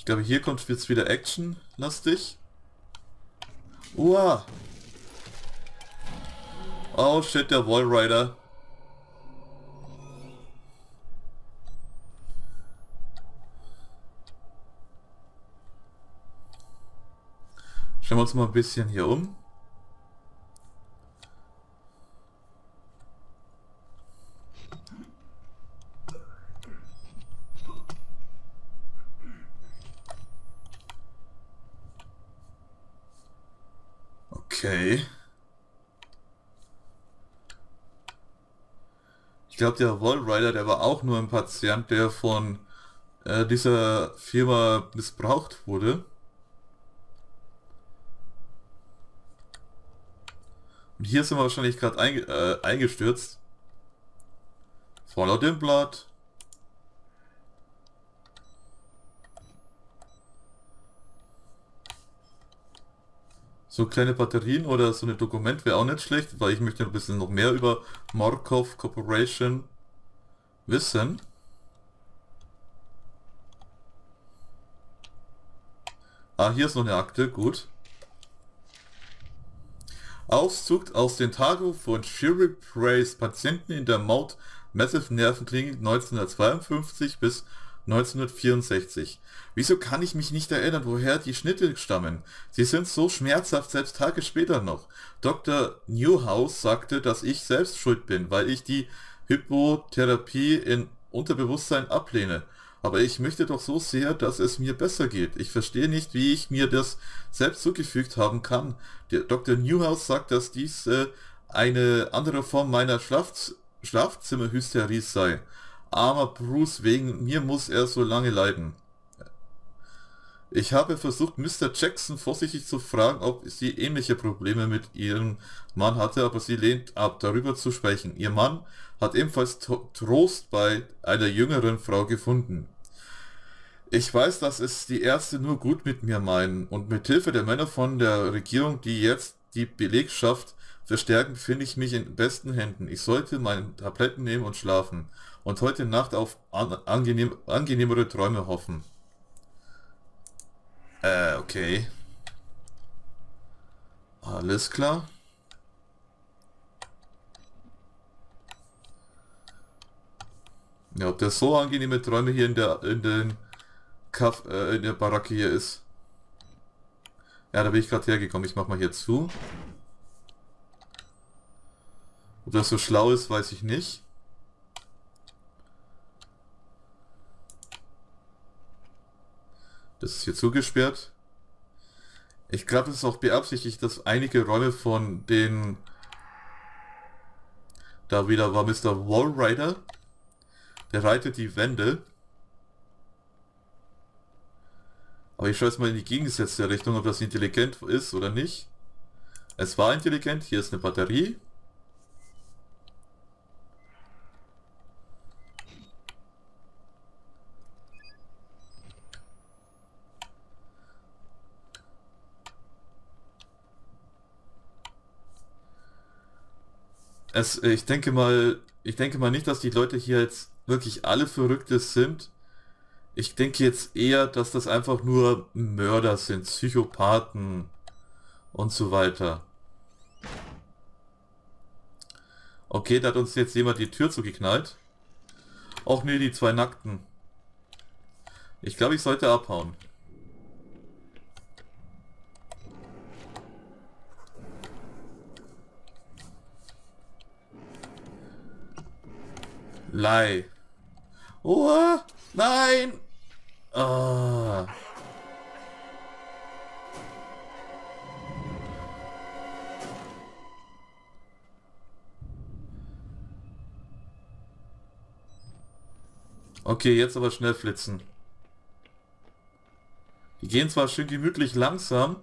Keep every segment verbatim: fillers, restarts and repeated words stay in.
Ich glaube, hier kommt jetzt wieder Action-lastig. Uah! Oh shit, der Wallrider. Schauen wir uns mal ein bisschen hier um. Okay. Ich glaube, der Wallrider, der war auch nur ein Patient, der von äh, dieser Firma missbraucht wurde. Und hier sind wir wahrscheinlich gerade einge äh, eingestürzt. Follow the blood. So kleine Batterien oder so ein Dokument wäre auch nicht schlecht, weil ich möchte ein bisschen noch mehr über Markov Corporation wissen. Ah, hier ist noch eine Akte, gut. Auszug aus den Tagebuch von Shirley Price, Patienten in der Mount Massive Nervenklinik neunzehnhundertzweiundfünfzig bis neunzehnhundertvierundsechzig. Wieso kann ich mich nicht erinnern, woher die Schnitte stammen? Sie sind so schmerzhaft, selbst Tage später noch. Doktor Newhouse sagte, dass ich selbst schuld bin, weil ich die Hypotherapie in Unterbewusstsein ablehne. Aber ich möchte doch so sehr, dass es mir besser geht. Ich verstehe nicht, wie ich mir das selbst zugefügt haben kann. Der Doktor Newhouse sagt, dass dies äh, eine andere Form meiner Schlaf Schlafzimmerhysterie sei. Armer Bruce, wegen mir muss er so lange leiden. Ich habe versucht, Mister Jackson vorsichtig zu fragen, ob sie ähnliche Probleme mit ihrem Mann hatte, aber sie lehnt ab, darüber zu sprechen. Ihr Mann hat ebenfalls Trost bei einer jüngeren Frau gefunden. Ich weiß, dass es die Ärzte nur gut mit mir meinen und mit Hilfe der Männer von der Regierung, die jetzt die Belegschaft verstärken, finde ich mich in besten Händen. Ich sollte meine Tabletten nehmen und schlafen und heute Nacht auf an angenehm angenehmere Träume hoffen. Äh, okay. Alles klar. Ja, ob das so angenehme Träume hier in der in den Kaff, äh, in der Baracke hier ist. Ja, da bin ich gerade hergekommen. Ich mach mal hier zu. Ob das so schlau ist, weiß ich nicht. Das ist hier zugesperrt. Ich glaube, es ist auch beabsichtigt, dass einige Räume von den... Da wieder war Mister Wallrider. Der reitet die Wände. Aber ich schaue jetzt mal in die gegengesetzte Richtung, ob das intelligent ist oder nicht. Es war intelligent. Hier ist eine Batterie. Es, ich denke mal, ich denke mal nicht, dass die Leute hier jetzt wirklich alle Verrückte sind. Ich denke jetzt eher, dass das einfach nur Mörder sind, Psychopathen und so weiter. Okay, da hat uns jetzt jemand die Tür zugeknallt. Och nee, die zwei Nackten. Ich glaube, ich sollte abhauen. Lei. Oh, nein! Ah. Okay, jetzt aber schnell flitzen. Die gehen zwar schön gemütlich langsam.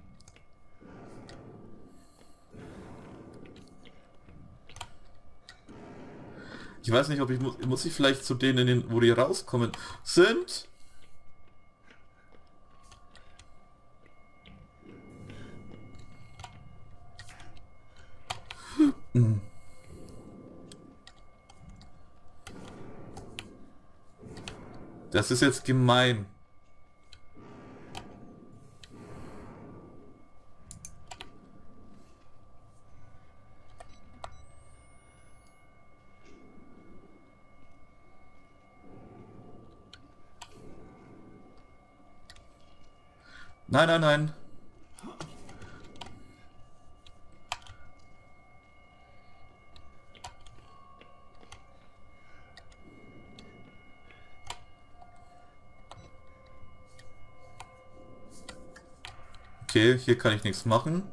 Ich weiß nicht, ob ich muss, muss ich vielleicht zu denen, in den, wo die rauskommen, sind. Hm. Das ist jetzt gemein. Nein, nein, nein. Okay, hier kann ich nichts machen.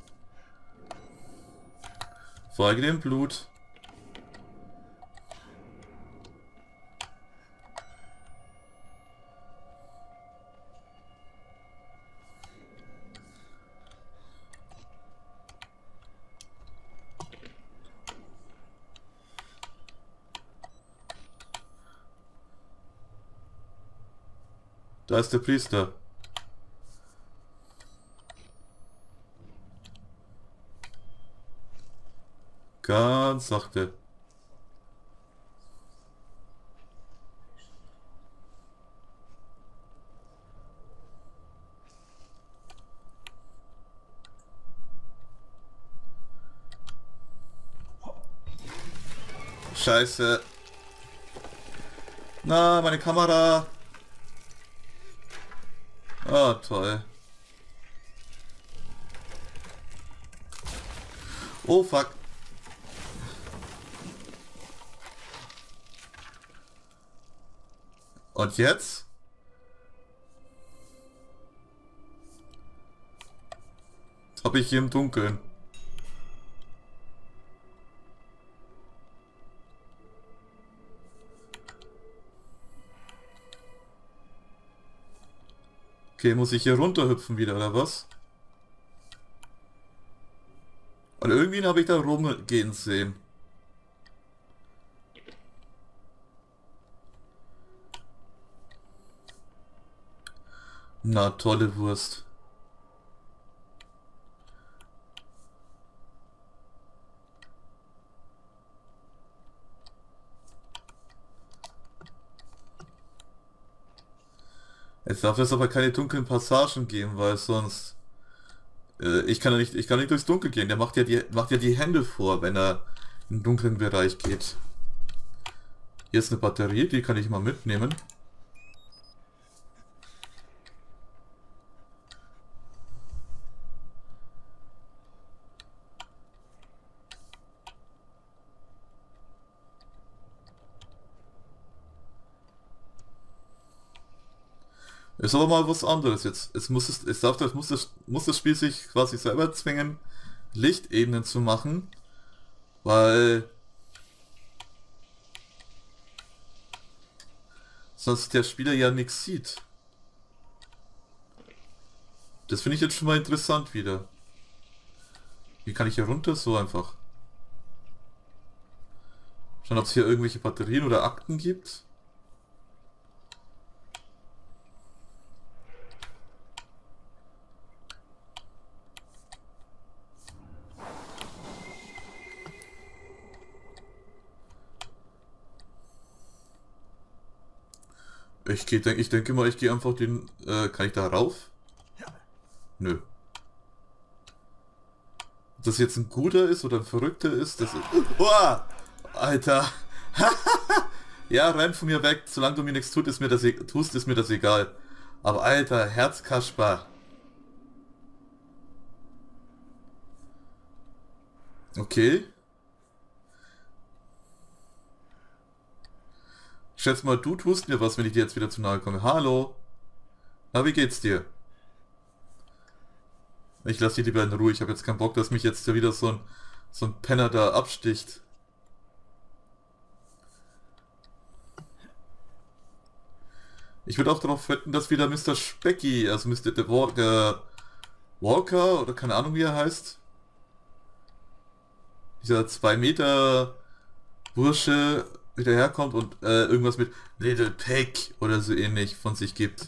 Folge dem Blut. Da ist der Priester. Ganz sachte. Scheiße. Na, meine Kamera. Ah, toll. Oh, fuck. Und jetzt? Habe ich hier im Dunkeln. Okay, muss ich hier runterhüpfen wieder, oder was? Und irgendwie habe ich da rumgehen sehen. Na, tolle Wurst. Es darf jetzt aber keine dunklen Passagen geben, weil sonst... Äh, ich kann ja nicht, ich kann nicht durchs Dunkel gehen. Der macht ja die, macht ja die Hände vor, wenn er im dunklen Bereich geht. Hier ist eine Batterie, die kann ich mal mitnehmen. Ist aber mal was anderes jetzt. Es muss es, es darf, das muss das, muss das Spiel sich quasi selber zwingen, Lichtebenen zu machen, weil sonst der Spieler ja nichts sieht. Das finde ich jetzt schon mal interessant wieder. Wie kann ich hier runter? So einfach. Schauen, ob es hier irgendwelche Batterien oder Akten gibt. Ich, geh, denk, ich denke mal, ich gehe einfach den... Äh, kann ich da rauf? Nö. Ob das jetzt ein guter ist oder ein verrückter ist, das ist... Uah! Alter! Ja, renn von mir weg. Solange du mir nichts tust, ist mir das, e tust, ist mir das egal. Aber Alter, Herzkasper. Okay. Schätz mal, du tust mir was, wenn ich dir jetzt wieder zu nahe komme. Hallo? Na, wie geht's dir? Ich lasse dich lieber in Ruhe. Ich habe jetzt keinen Bock, dass mich jetzt wieder so ein, so ein Penner da absticht. Ich würde auch darauf wetten, dass wieder Mister Specky, also Mister The Walker, Walker, oder keine Ahnung wie er heißt, dieser zwei Meter Bursche wieder herkommt und äh, irgendwas mit Little Peck oder so ähnlich von sich gibt.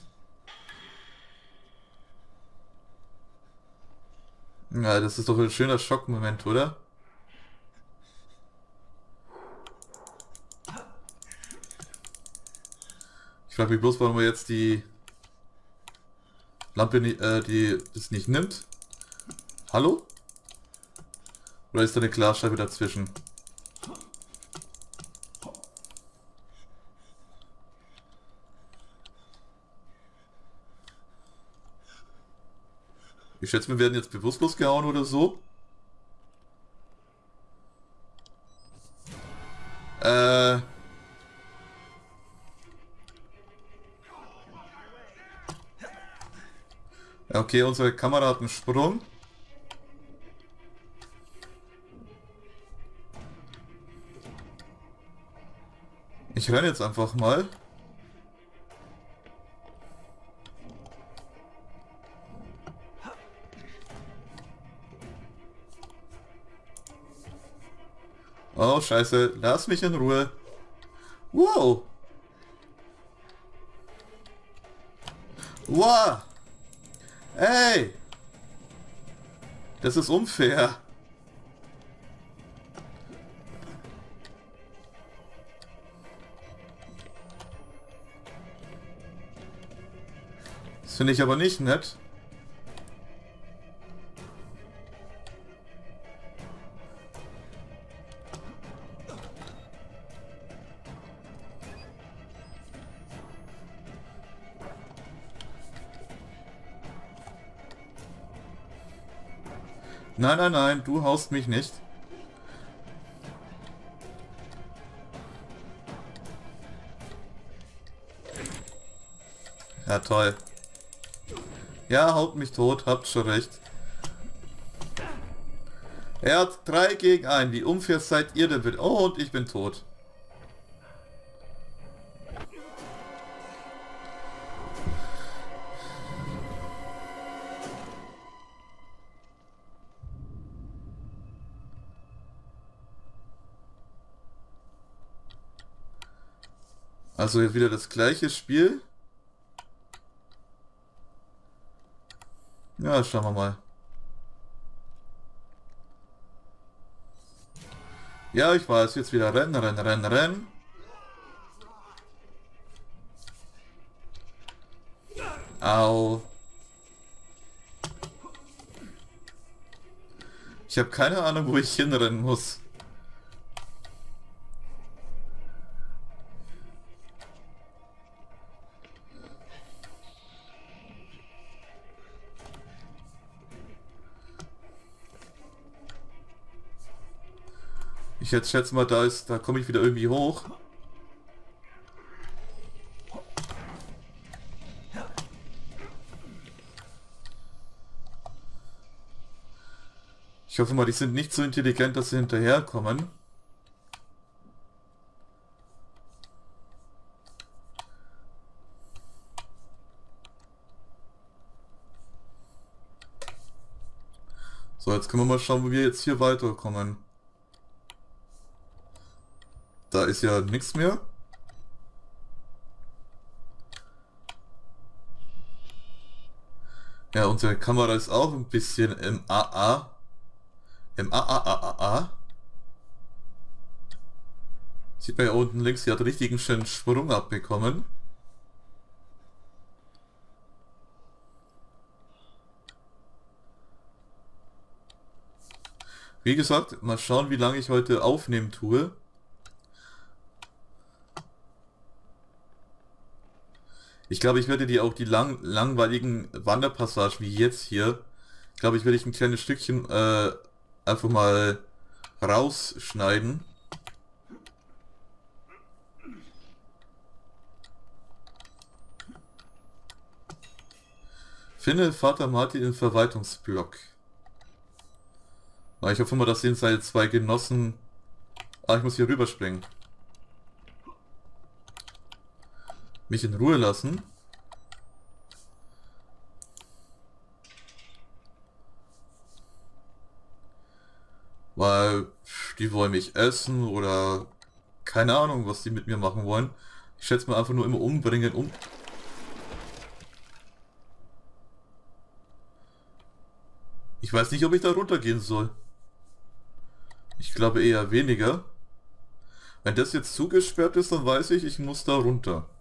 Ja, das ist doch ein schöner Schockmoment, oder? Ich frage mich bloß, warum er jetzt die Lampe nicht, äh, die das nicht nimmt. Hallo? Oder ist da eine Glasscheibe dazwischen? Ich schätze, wir werden jetzt bewusstlos gehauen oder so. Äh... Okay, unsere Kamera hat einen Sprung. Ich renne jetzt einfach mal. Oh, scheiße. Lass mich in Ruhe. Wow. Wow. Ey. Das ist unfair. Das finde ich aber nicht nett. Nein, nein, nein, du haust mich nicht. Ja, toll. Ja, haut mich tot, habt schon recht. Er hat drei gegen einen. Wie unfair seid ihr denn bitte? Oh, und ich bin tot. Also jetzt wieder das gleiche Spiel. Ja, schauen wir mal. Ja, ich weiß, jetzt wieder rennen, rennen, rennen, rennen. Au. Ich habe keine Ahnung, wo ich hinrennen muss. Ich jetzt schätze mal, da ist, da komme ich wieder irgendwie hoch. Ich hoffe mal, die sind nicht so intelligent, dass sie hinterherkommen. So, jetzt können wir mal schauen, wo wir jetzt hier weiterkommen. Da ist ja nichts mehr. Ja, unsere Kamera ist auch ein bisschen im A A. Im A A A A A. Sieht man ja unten links, sie hat richtig einen schönen Sprung abbekommen. Wie gesagt, mal schauen, wie lange ich heute aufnehmen tue. Ich glaube, ich werde die auch die lang, langweiligen Wanderpassagen wie jetzt hier, glaube ich, werde ich ein kleines Stückchen äh, einfach mal rausschneiden. Finde Vater Martin im Verwaltungsblock. Ich hoffe mal, dass sind seine zwei Genossen... Ah, ich muss hier rüberspringen. Mich in Ruhe lassen. Weil die wollen mich essen oder keine Ahnung, was die mit mir machen wollen. Ich schätze mal einfach nur immer umbringen und... Ich weiß nicht, ob ich da runtergehen soll. Ich glaube eher weniger. Wenn das jetzt zugesperrt ist, dann weiß ich, ich muss da runter.